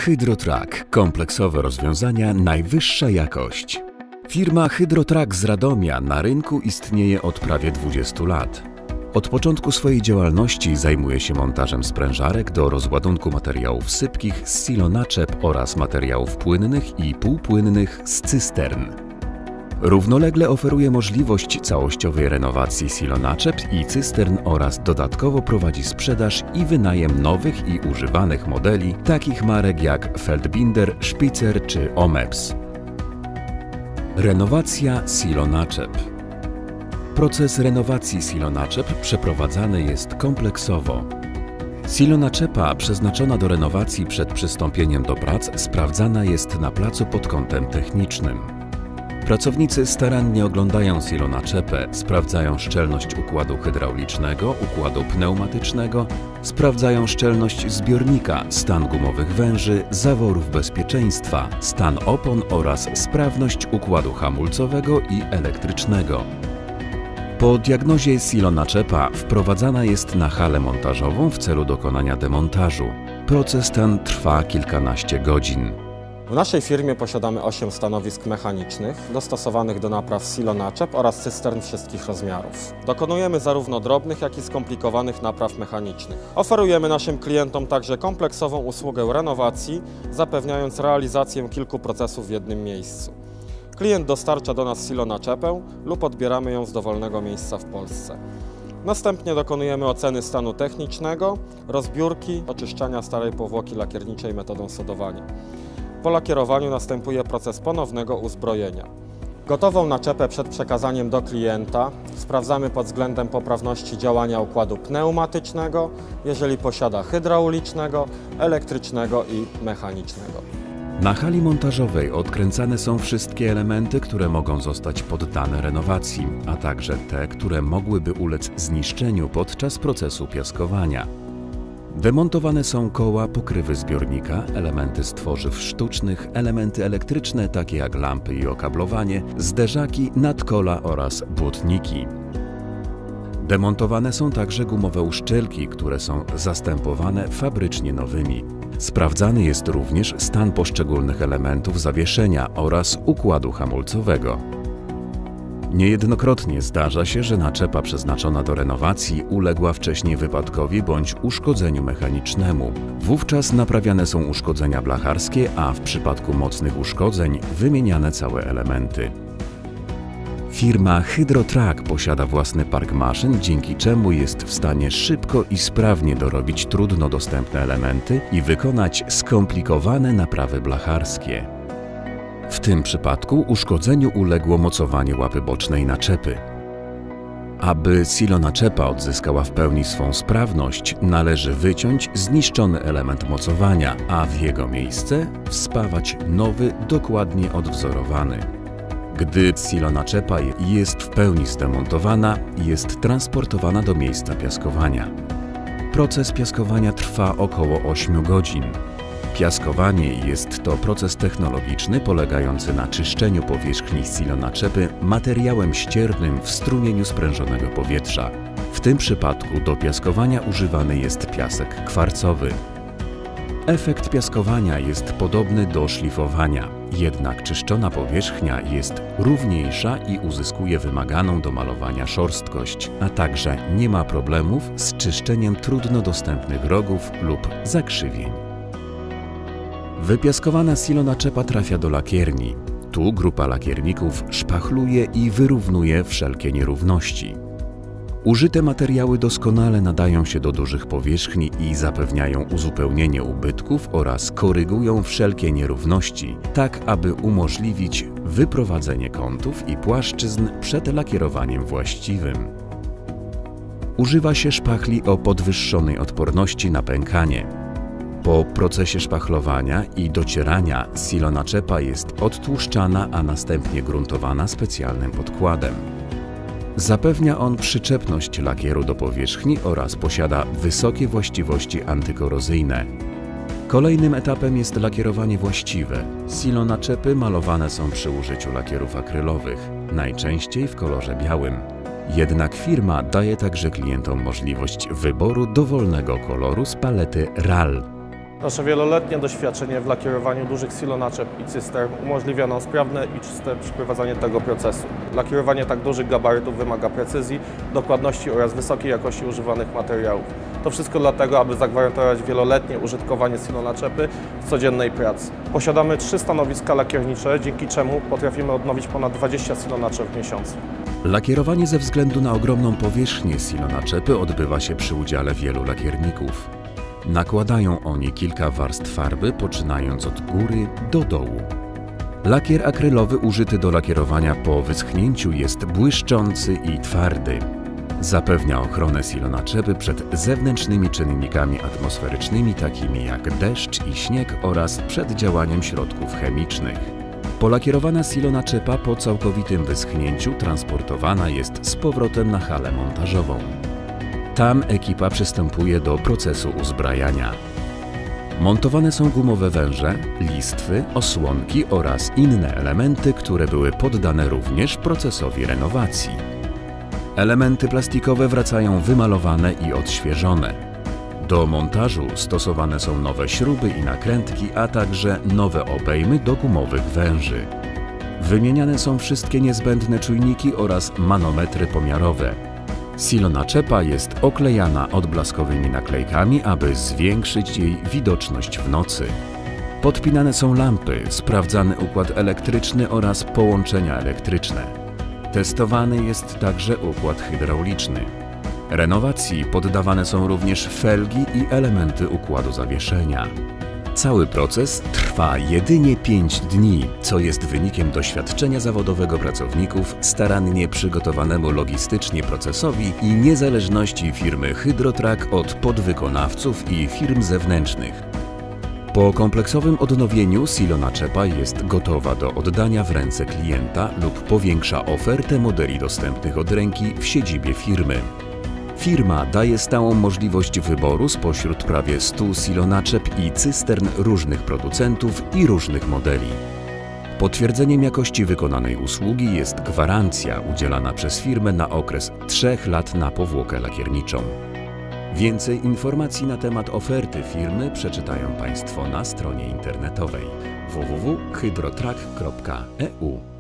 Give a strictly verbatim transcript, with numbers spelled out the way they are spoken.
Hydrotrack. Kompleksowe rozwiązania, najwyższa jakość. Firma Hydrotrack z Radomia na rynku istnieje od prawie dwudziestu lat. Od początku swojej działalności zajmuje się montażem sprężarek do rozładunku materiałów sypkich z silonaczep oraz materiałów płynnych i półpłynnych z cystern. Równolegle oferuje możliwość całościowej renowacji silonaczep i cystern oraz dodatkowo prowadzi sprzedaż i wynajem nowych i używanych modeli takich marek jak Feldbinder, Spitzer czy Omeps. Renowacja silonaczep. Proces renowacji silonaczep przeprowadzany jest kompleksowo. Silonaczepa przeznaczona do renowacji przed przystąpieniem do prac sprawdzana jest na placu pod kątem technicznym. Pracownicy starannie oglądają silonaczepę, sprawdzają szczelność układu hydraulicznego, układu pneumatycznego, sprawdzają szczelność zbiornika, stan gumowych węży, zaworów bezpieczeństwa, stan opon oraz sprawność układu hamulcowego i elektrycznego. Po diagnozie silonaczepa wprowadzana jest na halę montażową w celu dokonania demontażu. Proces ten trwa kilkanaście godzin. W naszej firmie posiadamy osiem stanowisk mechanicznych dostosowanych do napraw silonaczep oraz cystern wszystkich rozmiarów. Dokonujemy zarówno drobnych, jak i skomplikowanych napraw mechanicznych. Oferujemy naszym klientom także kompleksową usługę renowacji, zapewniając realizację kilku procesów w jednym miejscu. Klient dostarcza do nas silonaczepę lub odbieramy ją z dowolnego miejsca w Polsce. Następnie dokonujemy oceny stanu technicznego, rozbiórki, oczyszczania starej powłoki lakierniczej metodą sodowania. Po lakierowaniu następuje proces ponownego uzbrojenia. Gotową naczepę przed przekazaniem do klienta sprawdzamy pod względem poprawności działania układu pneumatycznego, jeżeli posiada hydraulicznego, elektrycznego i mechanicznego. Na hali montażowej odkręcane są wszystkie elementy, które mogą zostać poddane renowacji, a także te, które mogłyby ulec zniszczeniu podczas procesu piaskowania. Demontowane są koła, pokrywy zbiornika, elementy z tworzyw sztucznych, elementy elektryczne takie jak lampy i okablowanie, zderzaki, nadkola oraz błotniki. Demontowane są także gumowe uszczelki, które są zastępowane fabrycznie nowymi. Sprawdzany jest również stan poszczególnych elementów zawieszenia oraz układu hamulcowego. Niejednokrotnie zdarza się, że naczepa przeznaczona do renowacji uległa wcześniej wypadkowi bądź uszkodzeniu mechanicznemu. Wówczas naprawiane są uszkodzenia blacharskie, a w przypadku mocnych uszkodzeń wymieniane całe elementy. Firma Hydrotrack posiada własny park maszyn, dzięki czemu jest w stanie szybko i sprawnie dorobić trudno dostępne elementy i wykonać skomplikowane naprawy blacharskie. W tym przypadku uszkodzeniu uległo mocowanie łapy bocznej naczepy. Aby silonaczepa odzyskała w pełni swą sprawność, należy wyciąć zniszczony element mocowania, a w jego miejsce wspawać nowy, dokładnie odwzorowany. Gdy silonaczepa jest w pełni zdemontowana, jest transportowana do miejsca piaskowania. Proces piaskowania trwa około ośmiu godzin. Piaskowanie jest to proces technologiczny polegający na czyszczeniu powierzchni silonaczepy materiałem ściernym w strumieniu sprężonego powietrza. W tym przypadku do piaskowania używany jest piasek kwarcowy. Efekt piaskowania jest podobny do szlifowania, jednak czyszczona powierzchnia jest równiejsza i uzyskuje wymaganą do malowania szorstkość, a także nie ma problemów z czyszczeniem trudno dostępnych rogów lub zakrzywień. Wypiaskowana silonaczepa trafia do lakierni. Tu grupa lakierników szpachluje i wyrównuje wszelkie nierówności. Użyte materiały doskonale nadają się do dużych powierzchni i zapewniają uzupełnienie ubytków oraz korygują wszelkie nierówności, tak aby umożliwić wyprowadzenie kątów i płaszczyzn przed lakierowaniem właściwym. Używa się szpachli o podwyższonej odporności na pękanie. Po procesie szpachlowania i docierania silonaczepa jest odtłuszczana, a następnie gruntowana specjalnym podkładem. Zapewnia on przyczepność lakieru do powierzchni oraz posiada wysokie właściwości antykorozyjne. Kolejnym etapem jest lakierowanie właściwe. Silonaczepy malowane są przy użyciu lakierów akrylowych, najczęściej w kolorze białym. Jednak firma daje także klientom możliwość wyboru dowolnego koloru z palety R A L. Nasze wieloletnie doświadczenie w lakierowaniu dużych silonaczep i cystern umożliwia nam sprawne i czyste przeprowadzanie tego procesu. Lakierowanie tak dużych gabarytów wymaga precyzji, dokładności oraz wysokiej jakości używanych materiałów. To wszystko dlatego, aby zagwarantować wieloletnie użytkowanie silonaczepy w codziennej pracy. Posiadamy trzy stanowiska lakiernicze, dzięki czemu potrafimy odnowić ponad dwadzieścia silonaczep w miesiącu. Lakierowanie ze względu na ogromną powierzchnię silonaczepy odbywa się przy udziale wielu lakierników. Nakładają oni kilka warstw farby, poczynając od góry do dołu. Lakier akrylowy użyty do lakierowania po wyschnięciu jest błyszczący i twardy. Zapewnia ochronę silonaczepy przed zewnętrznymi czynnikami atmosferycznymi, takimi jak deszcz i śnieg, oraz przed działaniem środków chemicznych. Polakierowana silonaczepa po całkowitym wyschnięciu transportowana jest z powrotem na halę montażową. Tam ekipa przystępuje do procesu uzbrajania. Montowane są gumowe węże, listwy, osłonki oraz inne elementy, które były poddane również procesowi renowacji. Elementy plastikowe wracają wymalowane i odświeżone. Do montażu stosowane są nowe śruby i nakrętki, a także nowe obejmy do gumowych węży. Wymieniane są wszystkie niezbędne czujniki oraz manometry pomiarowe. Silonaczepa jest oklejana odblaskowymi naklejkami, aby zwiększyć jej widoczność w nocy. Podpinane są lampy, sprawdzany układ elektryczny oraz połączenia elektryczne. Testowany jest także układ hydrauliczny. Renowacji poddawane są również felgi i elementy układu zawieszenia. Cały proces trwa jedynie pięć dni, co jest wynikiem doświadczenia zawodowego pracowników, starannie przygotowanemu logistycznie procesowi i niezależności firmy Hydrotrack od podwykonawców i firm zewnętrznych. Po kompleksowym odnowieniu silonaczepa jest gotowa do oddania w ręce klienta lub powiększa ofertę modeli dostępnych od ręki w siedzibie firmy. Firma daje stałą możliwość wyboru spośród prawie stu silonaczep i cystern różnych producentów i różnych modeli. Potwierdzeniem jakości wykonanej usługi jest gwarancja udzielana przez firmę na okres trzech lat na powłokę lakierniczą. Więcej informacji na temat oferty firmy przeczytają Państwo na stronie internetowej w w w kropka hydrotrack kropka e u.